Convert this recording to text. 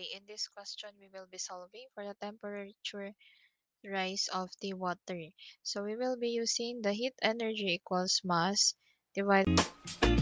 Okay, in this question, we will be solving for the temperature rise of the water. So we will be using the heat energy equals mass divided